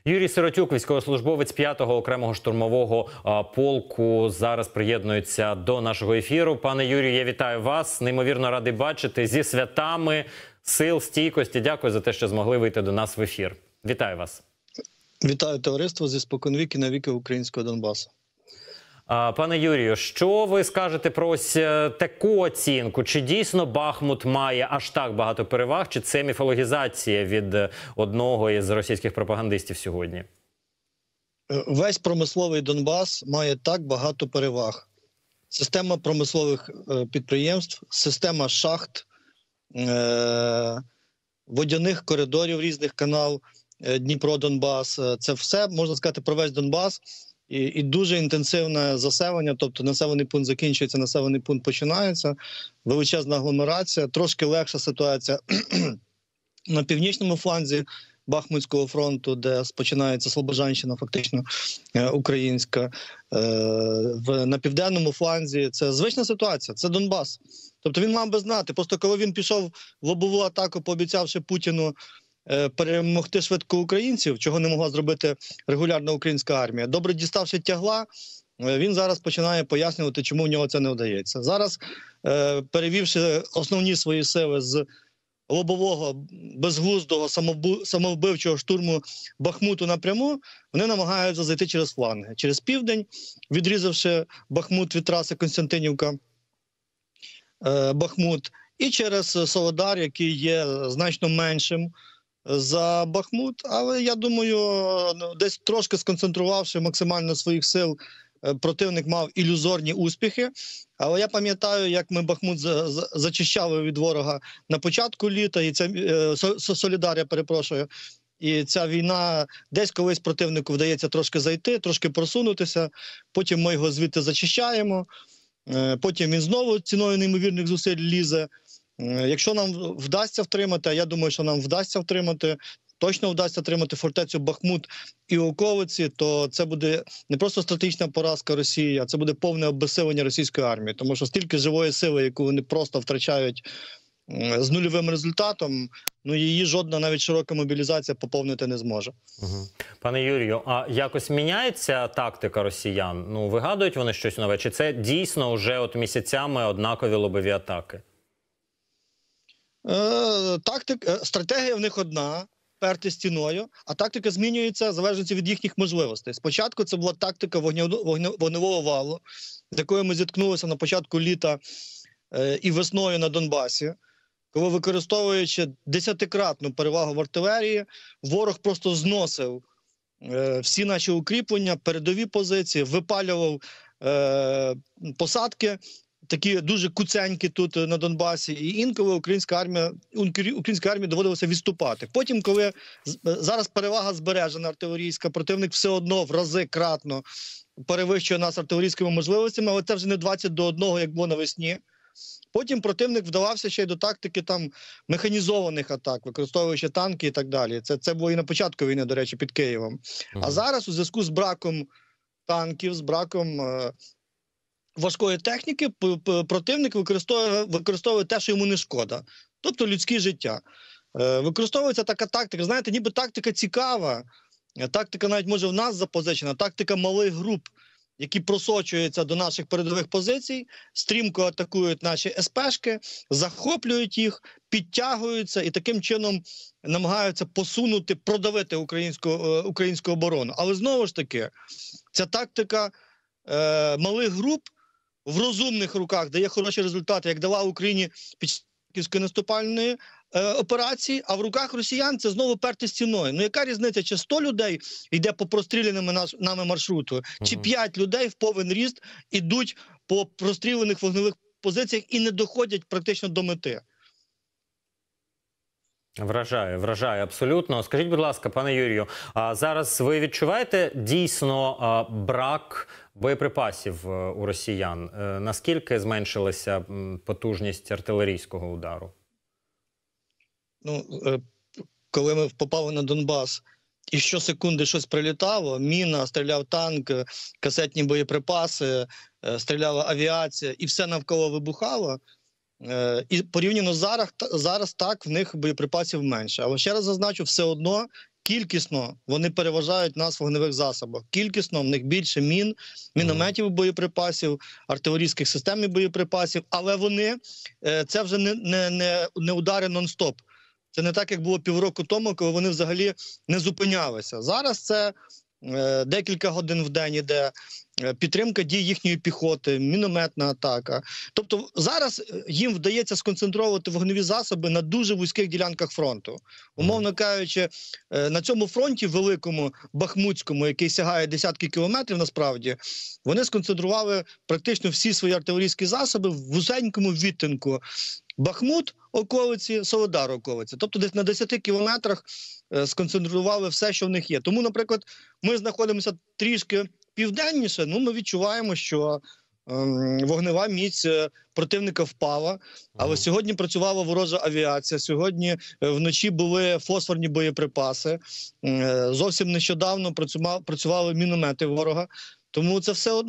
Юрій Сиротюк, військовослужбовець 5-го окремого штурмового полку, зараз приєднується до нашого ефіру. Пане Юрію, я вітаю вас. Неймовірно радий бачити. Зі святами, сил, стійкості. Дякую за те, що змогли вийти до нас в ефір. Вітаю вас. Вітаю товариство зі споконвіки навіки українського Донбасу. Пане Юрію, що ви скажете про ось таку оцінку? Чи дійсно Бахмут має аж так багато переваг, чи це міфологізація від одного із російських пропагандистів сьогодні? Весь промисловий Донбас має так багато переваг. Система промислових підприємств, система шахт, водяних коридорів різних канал, Дніпро-Донбас. Це все, можна сказати, про весь Донбас. І дуже інтенсивне заселення, тобто населений пункт закінчується, населений пункт починається, величезна агломерація, трошки легша ситуація на північному фланзі Бахмутського фронту, де починається Слобожанщина, фактично українська. На південному фланзі це звична ситуація, це Донбас. Тобто він мав би знати, просто коли він пішов в лобову атаку, пообіцявши Путіну перемогти швидко українців, чого не могла зробити регулярна українська армія. Добре діставши тягла, він зараз починає пояснювати, чому в нього це не вдається. Зараз, перевівши основні свої сили з лобового, безглуздого, самовбивчого штурму Бахмуту напряму, вони намагаються зайти через фланги. Через південь, відрізавши Бахмут від траси Константинівка-Бахмут, і через Солодар, який є значно меншим за Бахмут, але я думаю, десь трошки сконцентрувавши максимально своїх сил, противник мав ілюзорні успіхи. Але я пам'ятаю, як ми Бахмут зачищали від ворога на початку літа, і це Солідар, я перепрошую. І ця війна, десь колись противнику вдається трошки зайти, трошки просунутися, потім ми його звідти зачищаємо, потім він знову ціною неймовірних зусиль лізе. Якщо нам вдасться втримати, а я думаю, що нам вдасться втримати, точно вдасться втримати фортецю Бахмут і околиці, то це буде не просто стратегічна поразка Росії, а це буде повне обезсилення російської армії. Тому що стільки живої сили, яку вони просто втрачають з нульовим результатом, ну її жодна навіть широка мобілізація поповнити не зможе. Пане Юрію, а якось міняється тактика росіян? Ну, вигадують вони щось нове? Чи це дійсно вже от місяцями однакові лобові атаки? Стратегія в них одна – перти стіною, а тактика змінюється в залежності від їхніх можливостей. Спочатку це була тактика вогневого валу, з якою ми зіткнулися на початку літа і весною на Донбасі, коли, використовуючи 10-кратну перевагу в артилерії, ворог просто зносив всі наші укріплення, передові позиції, випалював посадки, такі дуже куценькі тут на Донбасі, і інколи українська армія доводилося відступати. Потім, коли зараз перевага збережена артилерійська, противник все одно в рази кратно перевищує нас артилерійськими можливостями, але це вже не 20 до 1, як було навесні. Потім противник вдавався ще й до тактики там механізованих атак, використовуючи танки і так далі. Це було і на початку війни, до речі, під Києвом. А зараз у зв'язку з браком танків, з браком важкої техніки, противник використовує те, що йому не шкода. Тобто людське життя. Використовується така тактика, знаєте, ніби тактика цікава, тактика навіть може в нас запозичена, тактика малих груп, які просочуються до наших передових позицій, стрімко атакують наші СПшки, захоплюють їх, підтягуються і таким чином намагаються посунути, продавити українську оборону. Але знову ж таки, ця тактика малих груп в розумних руках дає хороші результати, як дала Україні під час Київської наступальної операції, а в руках росіян це знову перти стіною. Ну яка різниця, чи 100 людей йде по простріляному нами маршруту, чи 5 людей в повен ріст ідуть по прострілених вогневих позиціях і не доходять практично до мети? Вражає абсолютно. Скажіть, будь ласка, пане Юрію, а зараз ви відчуваєте дійсно брак боєприпасів у росіян? Наскільки зменшилася потужність артилерійського удару? Ну, коли ми попали на Донбас і щосекунди щось прилітало, міна, стріляв танк, касетні боєприпаси, стріляла авіація і все навколо вибухало, і порівняно зараз так в них боєприпасів менше. Але ще раз зазначу, все одно кількісно вони переважають нас в вогневих засобах. Кількісно в них більше мін, мінометів і боєприпасів, артилерійських систем і боєприпасів, але вони, це вже не удари нон-стоп. Це не так, як було півроку тому, коли вони взагалі не зупинялися. Зараз це декілька годин в день іде підтримка дій їхньої піхоти, мінометна атака. Тобто зараз їм вдається сконцентрувати вогневі засоби на дуже вузьких ділянках фронту. Умовно кажучи, на цьому фронті великому, бахмутському, який сягає десятки кілометрів насправді, вони сконцентрували практично всі свої артилерійські засоби в вузенькому відтинку. Бахмут – околиці, Солидар – околиці. Тобто десь на 10 кілометрах сконцентрували все, що в них є. Тому, наприклад, ми знаходимося трішки південніше, ми відчуваємо, що вогнева міць противника впала, але сьогодні працювала ворожа авіація, сьогодні вночі були фосфорні боєприпаси, зовсім нещодавно працювали міномети ворога. Тому це все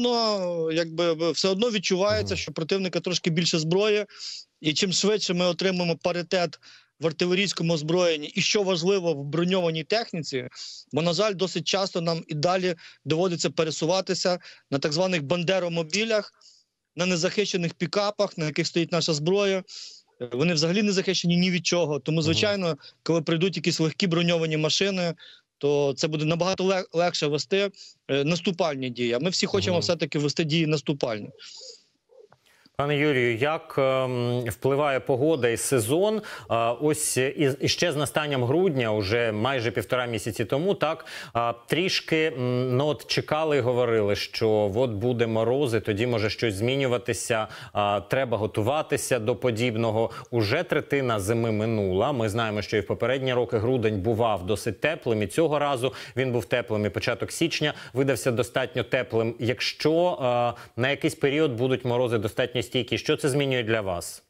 одно відчувається, що противника трошки більше зброї, і чим швидше ми отримаємо паритет в артилерійському озброєнні і, що важливо, в броньованій техніці, бо, на жаль, досить часто нам і далі доводиться пересуватися на так званих бандеромобілях, на незахищених пікапах, на яких стоїть наша зброя. Вони взагалі не захищені ні від чого. Тому, звичайно, коли прийдуть якісь легкі броньовані машини, то це буде набагато легше вести наступальні дії. А ми всі хочемо все-таки вести дії наступальні. Пане Юрію, як впливає погода і сезон? Ось і ще з настанням грудня, уже майже 1,5 місяці тому, так, трішки чекали і говорили, що от буде морози, тоді може щось змінюватися, треба готуватися до подібного. Уже третина зими минула. Ми знаємо, що і в попередні роки грудень бував досить теплим, і цього разу він був теплим, і початок січня видався достатньо теплим. Якщо на якийсь період будуть морози достатньо стійкі, що це змінює для вас?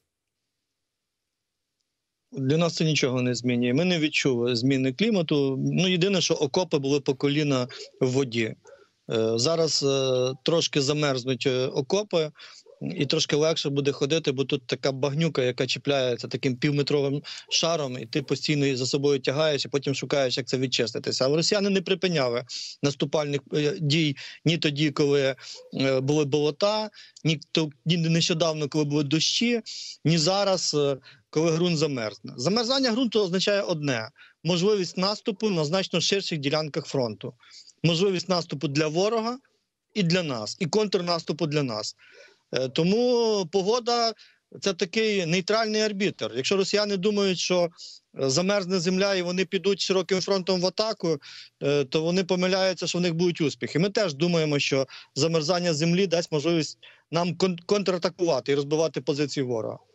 Для нас це нічого не змінює. Ми не відчули зміни клімату. Єдине, що окопи були по коліна в воді. Зараз трошки замерзнуть окопи, і трошки легше буде ходити, бо тут така багнюка, яка чіпляється таким півметровим шаром, і ти постійно її за собою тягаєш, і потім шукаєш, як це відчиститися. Але росіяни не припиняли наступальних дій ні тоді, коли були болота, ні нещодавно, коли були дощі, ні зараз, коли ґрунт замерзне. Замерзання ґрунту означає одне – можливість наступу на значно ширших ділянках фронту. Можливість наступу для ворога і для нас, і контрнаступу для нас. Тому погода – це такий нейтральний арбітр. Якщо росіяни думають, що замерзне земля і вони підуть широким фронтом в атаку, то вони помиляються, що в них будуть успіхи. Ми теж думаємо, що замерзання землі дасть можливість нам контратакувати і розбивати позиції ворога.